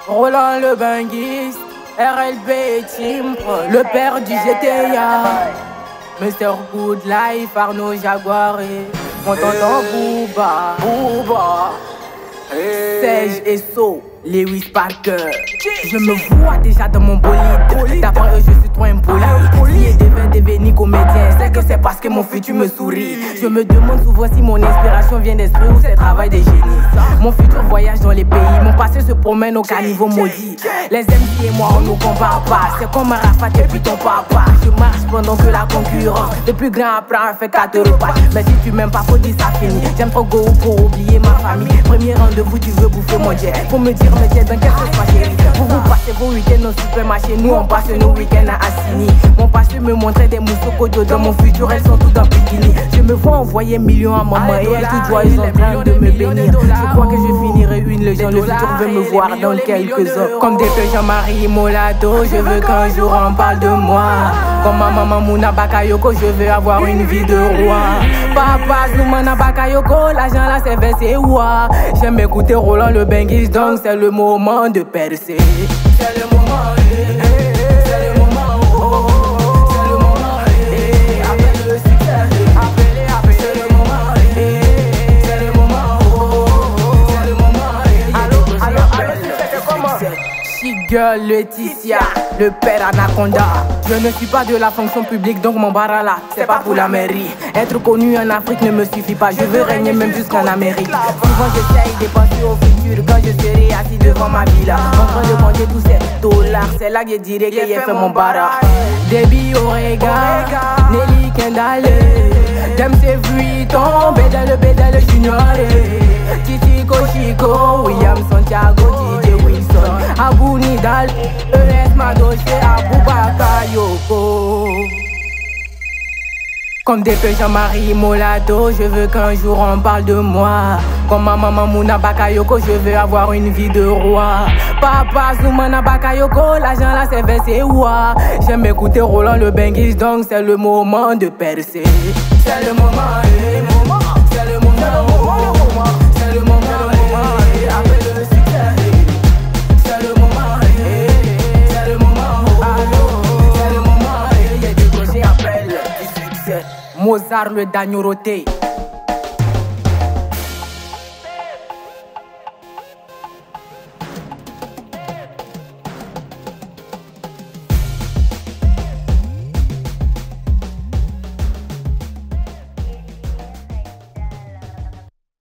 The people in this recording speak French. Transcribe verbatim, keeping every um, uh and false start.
Roland le Benguiste, R L B Team, le père du G T A, Mister Good Life, Arnaud Jaguar et mon tonton Booba, Booba, Serge et So, Lewis Parker. Je me vois déjà dans mon bolide, d'après eux je suis trop impoli. Si je devais devenir comédien, c'est que c'est parce que mon futur me sourit. Je me demande souvent si mon inspiration vient d'esprit ou c'est le travail des génies. Mon futur voyage dans les pays, mon passé se promène au caniveau maudit. Les M C et moi on nous compare pas, c'est comme un Rafat et puis ton papa. Je marche pendant que la concurrence, le plus grand apprend à faire quatre repas. Mais si tu m'aimes pas faut dire ça fini, j'aime trop go pour oublier ma famille. Premier rendez-vous tu veux bouffer mon jet, faut me dire mais t'es dans quel sens ma chérie. Vous vous passez vos week-ends au supermarché, nous on passe nos week-ends à Assini. Mon passé me montrait des moussokodos, dans mon futur elles sont toutes en bikini. Je me vois envoyer millions à maman et elle tout joyeuse en train de me bénir. Je crois que je finirai une légende, le futur veut me voir dans quelques heures. Comme des feux Jean-Marie Molato, je veux qu'un jour on parle de moi. Comme ma maman Mouna Bakayoko, je veux avoir une vie de roi. Papa Zoumana Bakayoko, l'argent là c'est versé ouah. J'aime écouter Roland le Benguiste, donc c'est le moment de percer. C'est le moment, eh, eh, c'est le moment, oh, oh, oh, c'est le moment, eh, eh, après le succès, appelez, appelez, c'est le moment, eh, eh, c'est le moment, oh, oh, oh, c'est le moment, eh, allô, allô, allô, c'est comment? Girl Laetitia, le père Anaconda. Je ne suis pas de la fonction publique, donc mon barala, c'est pas pour la mairie. Être connu en Afrique ne me suffit pas, je veux régner même jusqu'en Amérique. Souvent j'essaye de penser au futur quand je serai assis devant ma villa, en train de compter tous ces dollars. C'est là que je dirais que j'ai fait mon bara. Debbie Orega, Nelly Kendall, Dempsey Vuitton, Bédale Bédale Junior, Titi Koshiko, William Santiago, D J Wilson, Abou Nidal, E S Madoche, Aboubacar Yoko. Comme des feux Jean-Marie Molato, je veux qu'un jour on parle de moi. Comme ma maman Mouna Bakayoko, je veux avoir une vie de roi. Papa Zoumana Bakayoko, l'argent là c'est versé ouah. J'aime écouter Roland le Benguiste, donc c'est le moment de percer. C'est le moment, eh, moment, c'est le moment, oh, c'est le moment, eh, après le succès. C'est le moment, eh, c'est le moment, oh, c'est le moment, eh, il y a des projets appellent du succès. Mozart le Dagnoroté.